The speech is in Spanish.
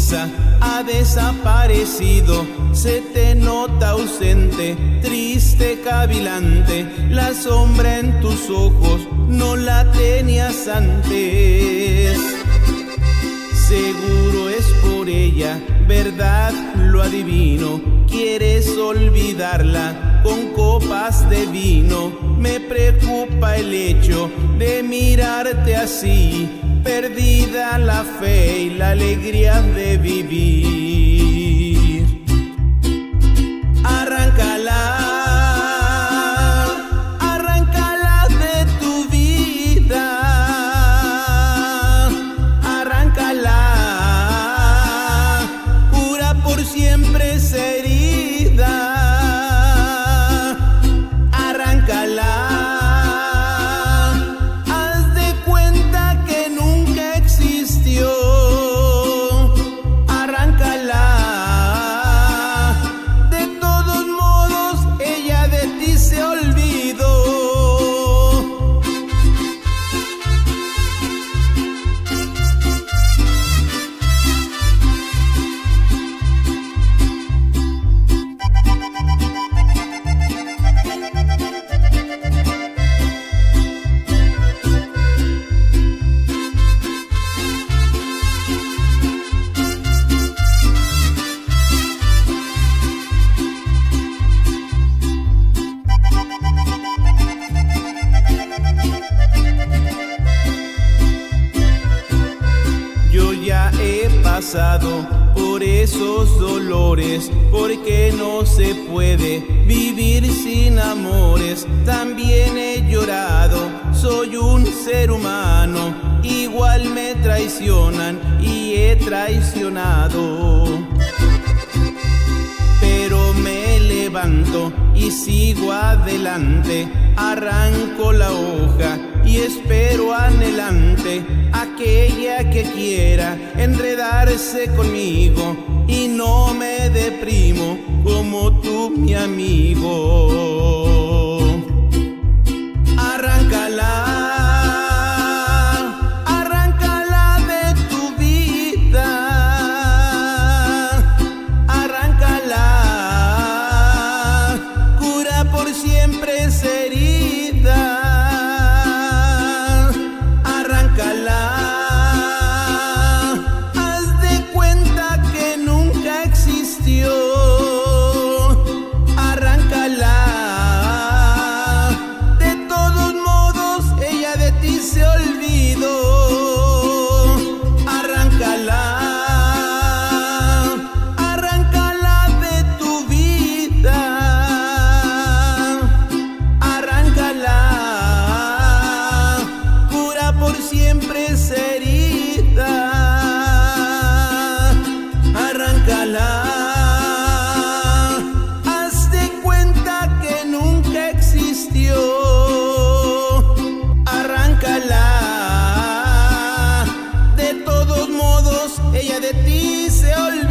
sonrisa ha desaparecido, se te nota ausente, triste, cavilante, la sombra en tus ojos no la tenías antes. Seguro es por ella, verdad lo adivino, quieres olvidarla con copas de vino. Me preocupa el hecho de mirarte así, perdida la fe y la alegría de vivir. Arráncala, arráncala de tu vida, arráncala, cura por siempre esa herida, arráncala. Por esos dolores, porque no se puede vivir sin amores. También he llorado, soy un ser humano, igual me traicionan y he traicionado. Pero me levanto y sigo adelante, arranco la hoja y espero anhelante aquella que quiera enredarse conmigo, y no me deprimo como tú, mi amigo. Arráncala, arráncala de tu vida, arráncala, cura por siempre esa herida. Ella de ti se olvidó.